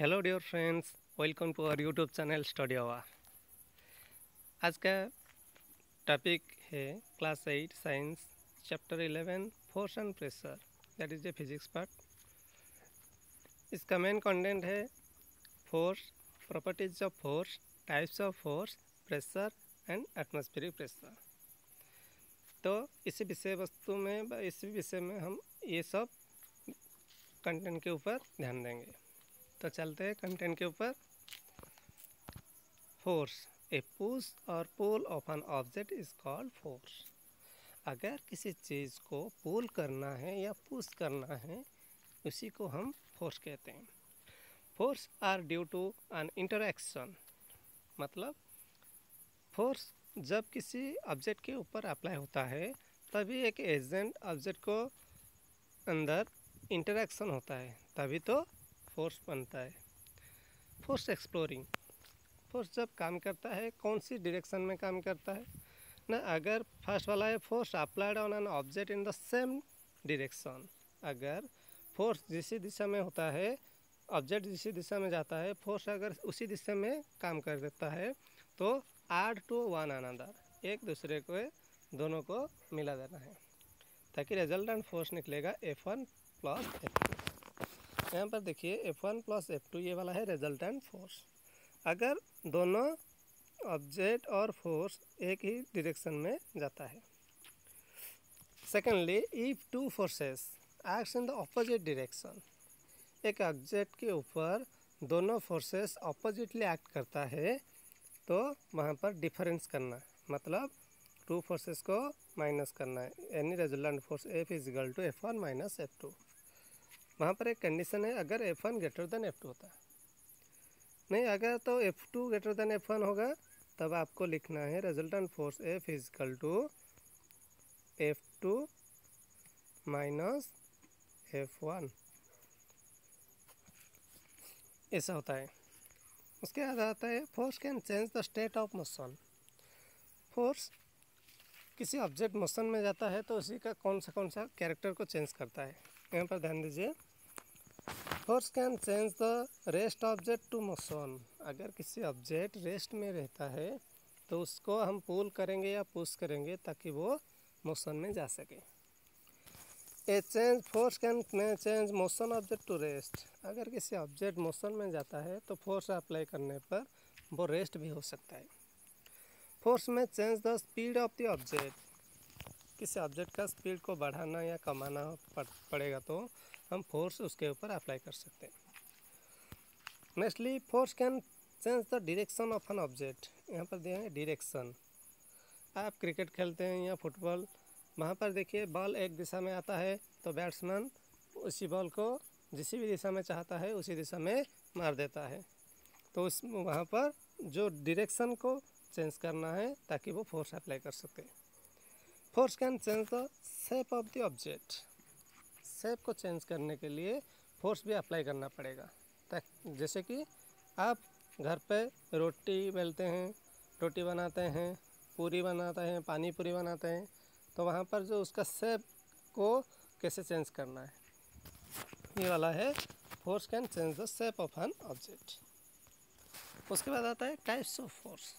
Hello dear friends, welcome to our YouTube channel study hour. आज का topic है class 8 science chapter 11 force and pressure, that is the physics part. इसका main content है force, properties of force, types of force, pressure and atmospheric pressure. तो इसी विषय में हम ये सब कंटेंट के ऊपर ध्यान देंगे। तो चलते हैं कंटेंट के ऊपर। फोर्स, ए पुश और pull of an object is called force. अगर किसी चीज़ को पुल करना है या पुश करना है, उसी को हम फोर्स कहते हैं। Force are due to an interaction, मतलब फोर्स जब किसी ऑब्जेक्ट के ऊपर अप्लाई होता है तभी एक एजेंट ऑब्जेक्ट को अंदर इंटरैक्शन होता है, तभी तो फोर्स बनता है। फोर्स एक्सप्लोरिंग, फोर्स जब काम करता है कौन सी डायरेक्शन में काम करता है ना। अगर फर्स्ट वाला है force applied on an object in the same direction, अगर फोर्स जिस दिशा में होता है, ऑब्जेक्ट जिस दिशा में जाता है, फोर्स अगर उसी दिशा में काम कर देता है तो ऐड टू वन अनदर, एक दूसरे को दोनों को मिला देना है ताकि रिजल्टेंट फोर्स निकलेगा F1 प्लस F2। यहाँ पर देखिए F1 प्लस F2 ये वाला है रिजल्टेंट फोर्स। अगर दोनों ऑब्जेक्ट और फोर्स एक ही डायरेक्शन में जाता है। Secondly, if two forces acts in the opposite direction, एक ऑब्जेक्ट के ऊपर दोनों फोर्सेस ऑपोजिटली एक्ट करता है तो वहाँ पर डिफरेंस करना है, मतलब टू फोर्सेस को माइनस करना है। Any resultant force F is equal to F1 minus F2। वहाँ पर एक कंडीशन है, अगर F1 ग्रेटर देन F2 होता है। नहीं, अगर तो F2 ग्रेटर देन F1 होगा तब आपको लिखना है resultant force F is equal to F2 minus F1, ऐसा होता है। उसके बाद आता है force can change the state of motion. Force किसी ऑब्जेक्ट मोशन में जाता है तो उसी का कौन सा कैरेक्टर को चेंज करता है। यहाँ पर ध्यान दीजिए, force can change the rest object to motion. अगर किसी ऑब्जेक्ट रेस्ट में रहता है तो उसको हम पुल करेंगे या पुश करेंगे ताकि वो मोशन में जा सके। A change force can change motion object to rest. अगर किसी ऑब्जेक्ट मोशन में जाता है तो फोर्स अप्लाई करने पर वो रेस्ट भी हो सकता है। फोर्स में change the speed of the object, किसी ऑब्जेक्ट का स्पीड को बढ़ाना या कमाना पड़ेगा तो हम फोर्स उसके ऊपर अप्लाई कर सकते हैं। Nextly, force can change the direction of an object. यहाँ पर दिया है डायरेक्शन। आप क्रिकेट खेलते हैं या फुटबॉल, वहाँ पर देखिए बॉल एक दिशा में आता है तो बैट्समैन उसी बॉल को जिस भी दिशा में चाहता है उसी दिशा में मार देता है। तो उस वहाँ पर जो डायरेक्शन को चेंज करना है ताकि वो फोर्स अप्लाई कर सके। Force can change the shape of the object. Shape को चेंज करने के लिए फोर्स भी अप्लाई करना पड़ेगा। जैसे कि आप घर पे रोटी बेलते हैं, रोटी बनाते हैं, पूरी बनाते हैं, पानी पूरी बनाते हैं, तो वहाँ पर जो उसका शेप को कैसे चेंज करना है, ये वाला है force can change the shape of an object. उसके बाद आता है टाइप्स ऑफ फोर्स।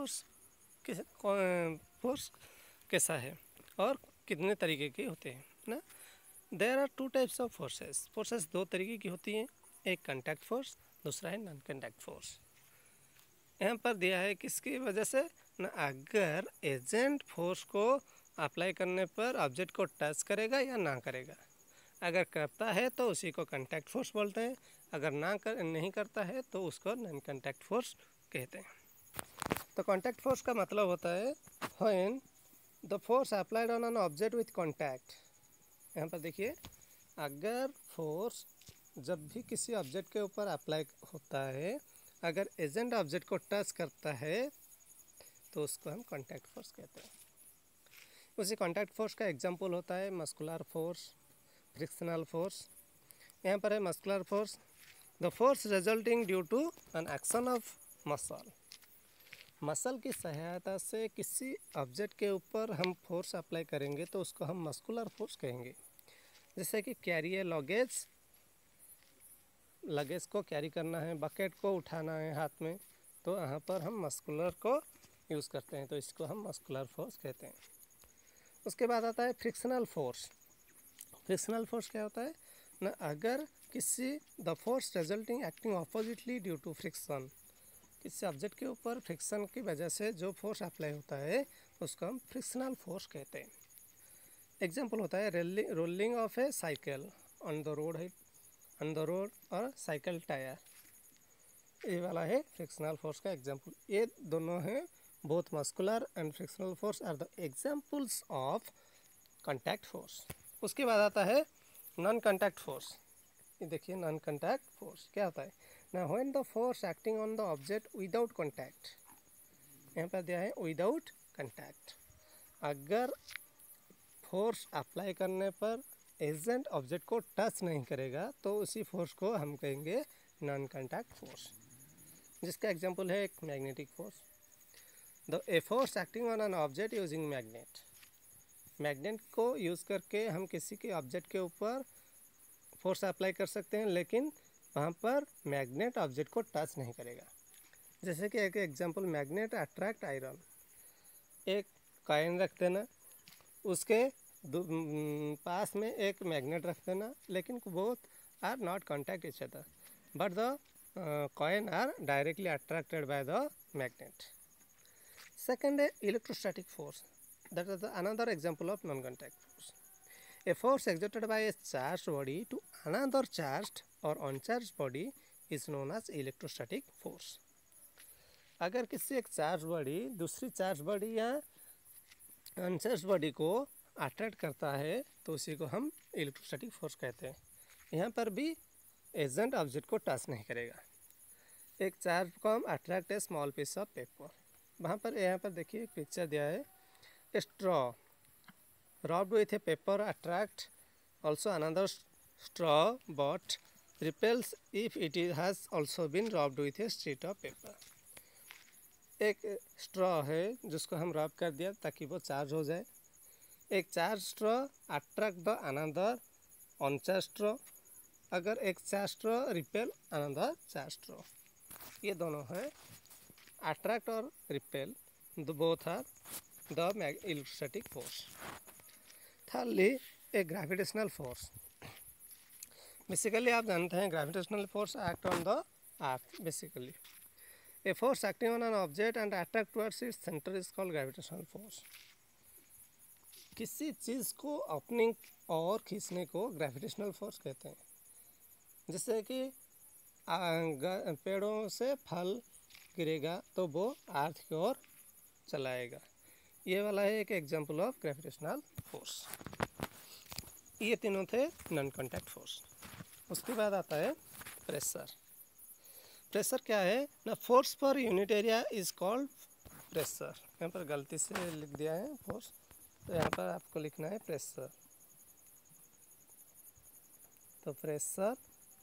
फोर्स कैसा है और कितने तरीके के होते हैं ना। There are two types of forces. Forces दो तरीके की होती हैं, एक कॉन्टैक्ट फोर्स, दूसरा है नॉन कॉन्टैक्ट फोर्स। यहाँ पर दिया है किसकी वजह से ना, अगर एजेंट फोर्स को अप्लाई करने पर ऑब्जेक्ट को टच करेगा या ना करेगा। अगर करता है तो उसी को कॉन्टैक्ट फोर्स बोलते हैं, अगर नहीं करता है तो उसको नॉन कॉन्टैक्ट फोर्स कहते हैं। तो कॉन्टैक्ट फोर्स का मतलब होता है when the force applied on an object with contact. यहाँ पर देखिए, अगर फोर्स जब भी किसी ऑब्जेक्ट के ऊपर अप्लाई होता है, अगर एजेंट ऑब्जेक्ट को टच करता है तो उसको हम कॉन्टैक्ट फोर्स कहते हैं। उसी कॉन्टैक्ट फोर्स का एग्जांपल होता है मस्कुलर फोर्स, फ्रिक्शनल फोर्स। यहाँ पर है muscular force, the force resulting due to an action of muscle. Muscle की सहायता से किसी ऑब्जेक्ट के ऊपर हम फोर्स अप्लाई करेंगे तो उसको हम मस्कुलर फोर्स कहेंगे। जैसे कि कैरी ए लगेज लगेज को कैरी करना है, बकेट को उठाना है हाथ में, तो यहाँ पर हम मस्कुलर को यूज़ करते हैं, तो इसको हम मस्कुलर फोर्स कहते हैं। उसके बाद आता है फ्रिक्शनल फोर्स। फ्रिक्शनल फोर्स क्या होता है ना, अगर किसी the force resulting acting oppositely due to friction, किसी ऑब्जेक्ट के ऊपर फ्रिक्शन की वजह से जो फोर्स अप्लाई होता है उसको हम फ्रिक्शनल फोर्स कहते हैं। एग्जाम्पल होता है rolling of a cycle on the road है, ऑन द रोड और साइकिल टायर, ये वाला है फ्रिक्शनल फोर्स का एग्जाम्पल। ये दोनों हैं, both muscular and frictional force are the examples of contact force. उसके बाद आता है नॉन कॉन्टैक्ट फोर्स। ये देखिए नॉन कॉन्टैक्ट फोर्स क्या होता है ना, when the force acting on the object without contact, यहाँ पर दिया है विदाउट कॉन्टैक्ट। अगर फोर्स अप्लाई करने पर एजेंट ऑब्जेक्ट को टच नहीं करेगा तो उसी फोर्स को हम कहेंगे नॉन कॉन्टैक्ट फोर्स, जिसका एग्जांपल है एक magnetic force. The a force acting on an object using magnet, magnet को यूज़ करके हम किसी के ऑब्जेक्ट के ऊपर फोर्स अप्लाई कर सकते हैं, लेकिन वहाँ पर मैग्नेट ऑब्जेक्ट को टच नहीं करेगा। जैसे कि एक एग्जांपल, मैग्नेट अट्रैक्ट आयरन। एक कॉइन रख देना, उसके पास में एक मैग्नेट रख देना, लेकिन both are not contact each other but the coin are directly attracted by the magnet. Second है electrostatic force, that is another example of non contact force. A force exerted by a charged body to another charged or uncharged body is known as electrostatic force. अगर किसी एक charge body दूसरी charge body या uncharge body को attract करता है तो उसी को हम इलेक्ट्रोस्टैटिक फोर्स कहते हैं। यहाँ पर भी एजेंट ऑब्जेक्ट को टच नहीं करेगा। एक चार्ज को हम attract a small piece of paper, वहाँ पर यहाँ पर देखिए एक पिक्चर दिया है, straw rubbed with a paper attract also another straw but repels if it has also been rubbed with a sheet of paper। एक स्ट्रॉ है जिसको हम रब कर दिया ताकि वो चार्ज हो जाए। एक charge straw attract the another uncharge straw, अगर एक charge straw repel another charge straw, ये दोनों हैं अट्रैक्ट और repel, both are the electrostatic force. Thirdly, a gravitational force। Basically आप जानते हैं gravitational force act on the earth. Basically a force acting on an object and attract towards its centre is called gravitational force. किसी चीज़ को अपनी और खींचने को ग्रेविटेशनल फोर्स कहते हैं। जैसे कि पेड़ों से फल गिरेगा तो वो अर्थ की ओर चलाएगा, ये वाला है एक एग्जांपल ऑफ ग्रेविटेशनल फोर्स। ये तीनों थे नॉन कॉन्टैक्ट फोर्स। उसके बाद आता है प्रेशर। प्रेशर क्या है ना, force per unit area is called pressure. यहाँ पर गलती से लिख दिया है फोर्स, तो यहाँ पर आपको लिखना है प्रेशर। तो pressure,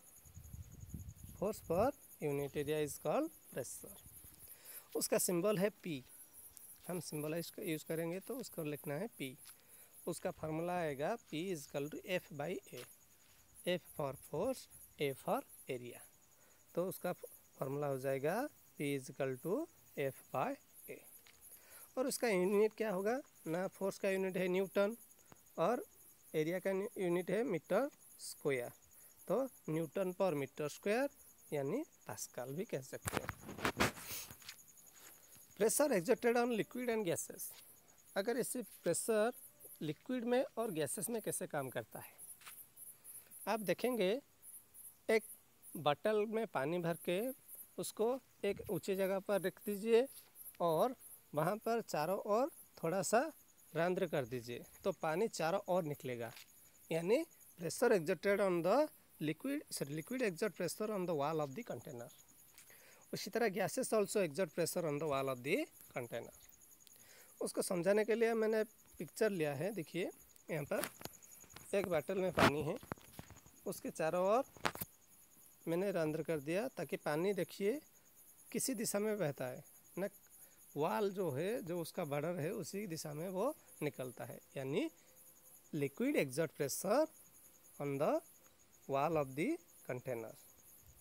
force per unit area is called pressure. उसका सिंबल है पी, हम सिंबलाइज यूज़ करेंगे तो उसको लिखना है पी। उसका फार्मूला आएगा P is equal to F by A, F for force, A for area. तो उसका फार्मूला हो जाएगा P is equal to F by A. और उसका यूनिट क्या होगा ना, फोर्स का यूनिट है न्यूटन और एरिया का यूनिट है मीटर स्क्वायर, तो न्यूटन पर मीटर स्क्वायर यानी पास्कल भी कह सकते हैं। Pressure exerted on liquid and gases. अगर इसे प्रेशर लिक्विड में और गैसेस में कैसे काम करता है, आप देखेंगे एक बॉटल में पानी भर के उसको एक ऊंची जगह पर रख दीजिए और वहाँ पर चारों ओर थोड़ा सा रंध्र कर दीजिए तो पानी चारों ओर निकलेगा, यानी pressure exerted on the liquid exert pressure on the wall of the container. उसी तरह gases also exert pressure on the wall of the container. उसको समझाने के लिए मैंने पिक्चर लिया है, देखिए यहाँ पर एक बॉटल में पानी है, उसके चारों ओर मैंने रंध्र कर दिया ताकि पानी देखिए किसी दिशा में बहता है न, वॉल जो है जो उसका बॉर्डर है उसी दिशा में वो निकलता है, यानी liquid exert pressure on the wall of the container.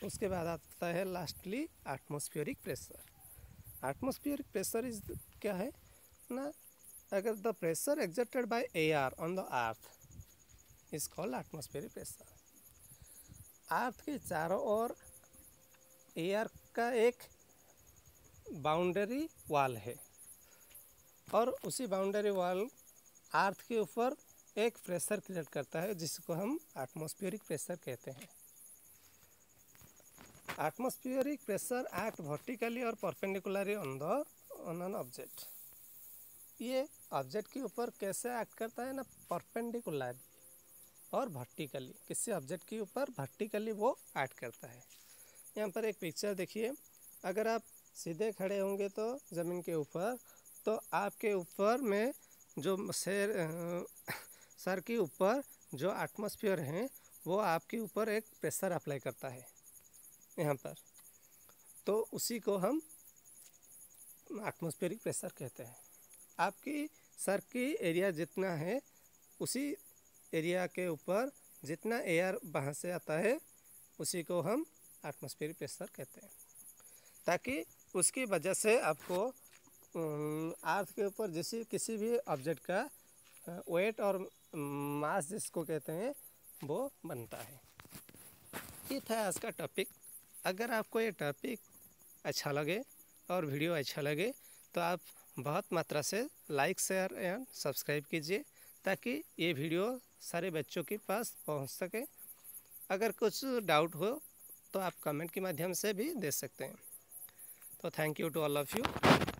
उसके बाद आता है lastly atmospheric pressure. Atmospheric pressure is क्या है ना, अगर the pressure exerted by air on the earth is called atmospheric pressure. Earth के चारों ओर एयर का एक बाउंड्री वॉल है और उसी बाउंड्री वॉल अर्थ के ऊपर एक प्रेशर क्रिएट करता है जिसको हम एटमॉस्फेरिक प्रेशर कहते हैं। एटमॉस्फेरिक प्रेशर एक्ट वर्टिकली और परपेंडिकुलरली ऑन एन ऑब्जेक्ट। ये ऑब्जेक्ट के ऊपर कैसे एक्ट करता है ना, परपेंडिकुलरली और वर्टिकली, किसी ऑब्जेक्ट के ऊपर वर्टिकली वो एक्ट करता है। यहाँ पर एक पिक्चर देखिए, अगर आप सीधे खड़े होंगे तो ज़मीन के ऊपर, तो आपके ऊपर में जो सर के ऊपर जो एटमॉस्फेयर है वो आपके ऊपर एक प्रेशर अप्लाई करता है यहाँ पर, तो उसी को हम एटमॉस्फेरिक प्रेशर कहते हैं। आपकी सर की एरिया जितना है उसी एरिया के ऊपर जितना एयर वहाँ से आता है उसी को हम एटमॉस्फेरिक प्रेशर कहते हैं, ताकि उसकी वजह से आपको अर्थ के ऊपर जैसे किसी भी ऑब्जेक्ट का वेट और मास जिसको कहते हैं वो बनता है। ये था आज का टॉपिक। अगर आपको ये टॉपिक अच्छा लगे और वीडियो अच्छा लगे तो आप बहुत मात्रा से लाइक शेयर एंड सब्सक्राइब कीजिए ताकि ये वीडियो सारे बच्चों के पास पहुंच सके। अगर कुछ डाउट हो तो आप कमेंट के माध्यम से भी दे सकते हैं। तो thank you to all of you.